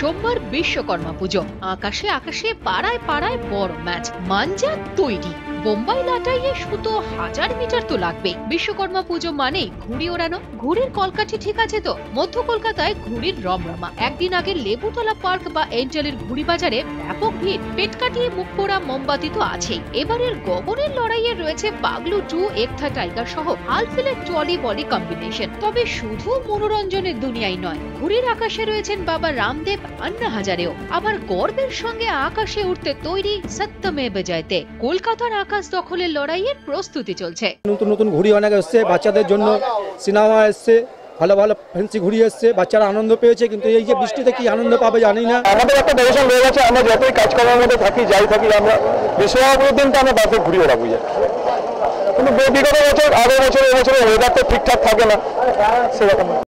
সোমবার বিশ্বকর্মা পুজো। আকাশে আকাশে পাড়ায় পাড়ায় বড় ম্যাচ, মাঞ্জা তৈরি। বোম্বাই লাটাইয়ে সুতো 1000 মিটার তো লাগবে। বিশ্বকর্মা পুজো মানেই ঘুড়ি ওড়ানো। ঘুড়ির কলকাঠি ঠিক আছে তো? মধ্য কলকাতায় ঘুড়ির রমরমা। একদিন আগে লেবুতলা পার্ক বা এঞ্জেলের ঘুড়ি বাজারে ব্যাপক ভিড়। পেট কাটিয়ে মুখ পোড়া মোমবাতি তো আছেই। এবারের গগনের লড়াইয়ে রয়েছে পাগলু 2, একথা টাইগার সহ আলফিলের টলি বলি কম্বিনেশন। তবে শুধু মনোরঞ্জনের দুনিয়ায় নয়, ঘুড়ির আকাশে রয়েছেন বাবা রামদেব, আন্না হাজারেও। আবার গর্বের সঙ্গে আকাশে উঠতে তৈরি সত্যমেব জয়তে। কলকাতার আকাশ দখলের লড়াইয়ের প্রস্তুতি চলছে। নতুন নতুন ঘুড়ি অনেক এসছে, বাচ্চাদের জন্য সিনেমা এসছে, ভালো ভালো ফ্যান্সি ঘুড়ি এসছে, বাচ্চারা আনন্দ পেয়েছে। কিন্তু এই যে বৃষ্টিতে কি আনন্দ পাবে জানি না। আমাদের একটা ডেভিশন রয়ে গেছে, আমরা যতই কাজ করার মধ্যে থাকি যাই থাকি, আমরা বিশ্বকর্মার দিনটা আমরা বাসে ঘুড়ি ওড়াবো। কিন্তু বিগত বছর, আগের বছর, এবছরের ওয়েদার তো ঠিকঠাক থাকে না সেরকম।